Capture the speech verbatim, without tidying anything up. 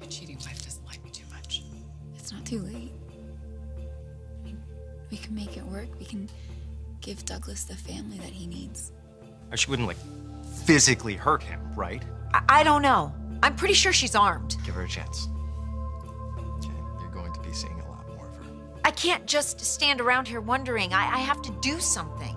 A cheating wife doesn't like me too much. It's not too late. I mean, we can make it work. We can give Douglas the family that he needs. She wouldn't, like, physically hurt him, right? I, I don't know. I'm pretty sure she's armed. Give her a chance. Okay, you're going to be seeing a lot more of her. I can't just stand around here wondering. I, I have to do something.